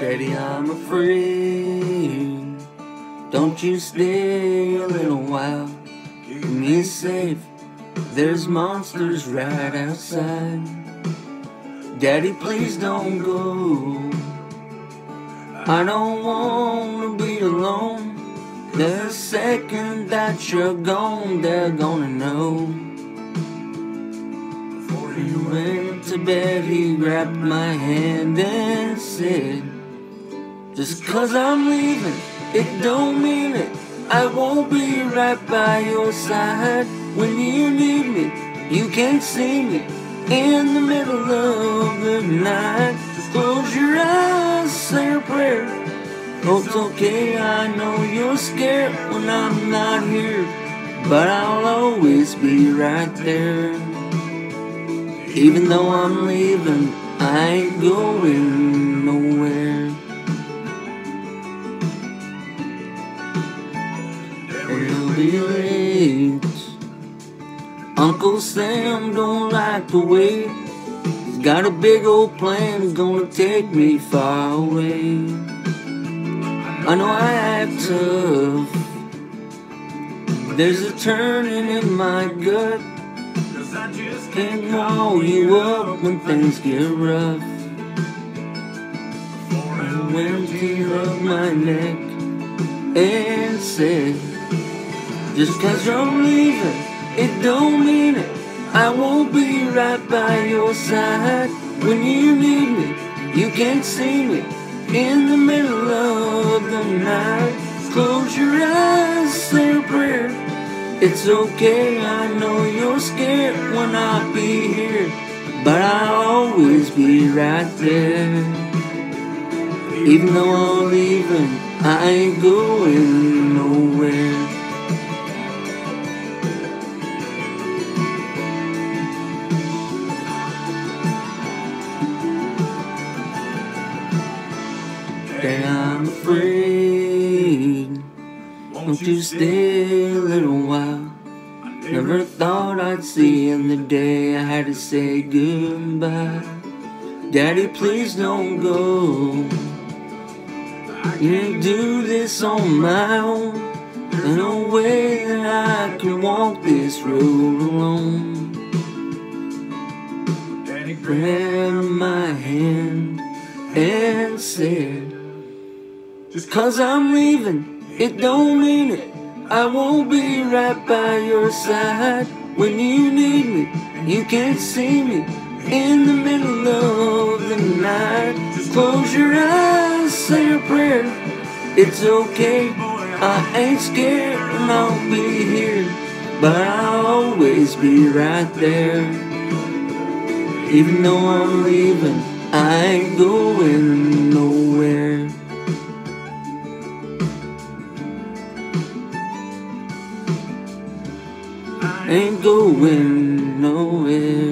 Daddy, I'm afraid. Don't you stay a little while. Keep me safe. There's monsters right outside. Daddy, please don't go. I don't want to be alone. The second that you're gone, they're gonna know. Before he went to bed, he grabbed my hand and said, just 'cause I'm leaving, it don't mean it. I won't be right by your side. When you need me, you can't see me in the middle of the night. Just close your eyes, say a prayer. Oh, it's okay, I know you're scared when I'm not here, but I'll always be right there. Even though I'm leaving, I ain't going nowhere. And it'll be late. Uncle Sam don't like to wait. He's got a big old plan, he's gonna take me far away. I know I act tough. There's a turning in my gut. Can't call you up when things get rough. I went to rub my neck and said, just 'cause you're leaving, it don't mean it. I won't be right by your side. When you need me, you can't see me in the middle of the night. Close your eyes, say a prayer. It's okay, I know you're scared when I'll be here, but I'll always be right there. Even though I'm leaving, I ain't going nowhere. Daddy, I'm afraid. Won't you stay a little while? Never thought I'd see the day I had to say goodbye. Daddy, please don't go. I can't do this on my own. There's no way that I can walk this road alone. Daddy grabbed my hand and said, just 'cause I'm leaving, it don't mean it. I won't be right by your side. When you need me, you can't see me in the middle of the night. Just close your eyes, say a prayer. It's okay, I ain't scared and I'll be here, but I'll always be right there. Even though I'm leaving, I ain't going nowhere. Ain't going nowhere.